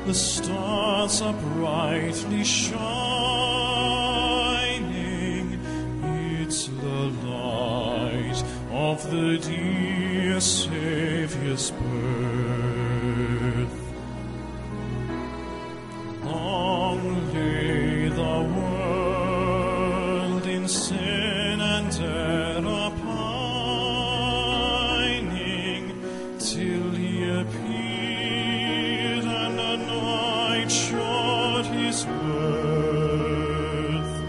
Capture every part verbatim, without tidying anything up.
the stars are brightly shining. It's the light of the dear Saviour's birth. Long lay the world in sin and error pining, till he appeared and the night showed his worth.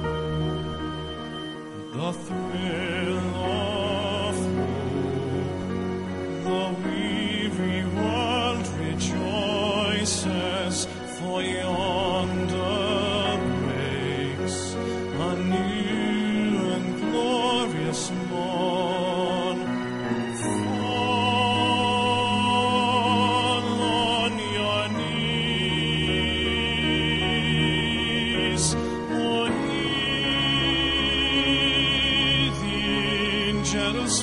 The thrill of hope, the weary world rejoices, for yonder breaks a new and glorious morn. Fall on your knees, or hear the angels'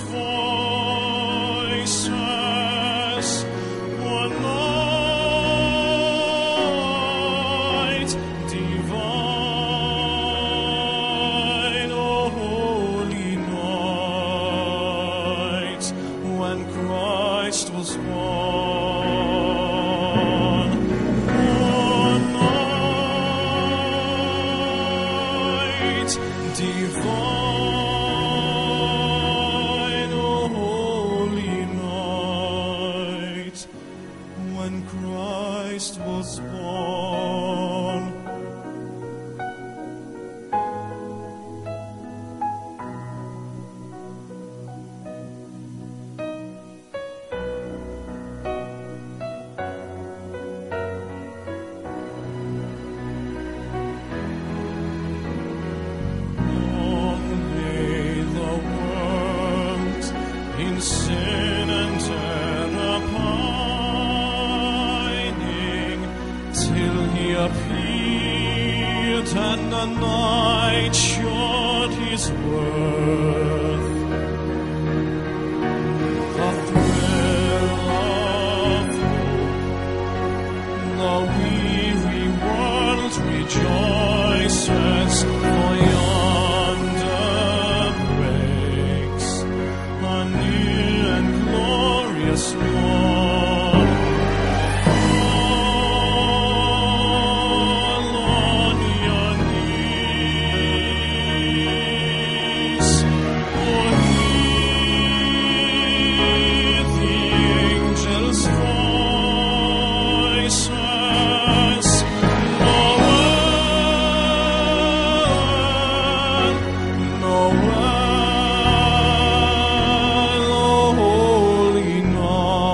voices, or night divine, O holy night, when Christ was born. O night divine, O holy night, when Christ was born. Long lay the world in sin and error pining, till he appeared and the night showed his worth. The thrill of hope, the weary world rejoices, for yonder breaks a new and glorious dawn. Fall on your knees, or hear the angels' voices. No one, no one, O holy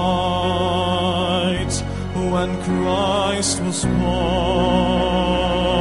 night, when Christ was born.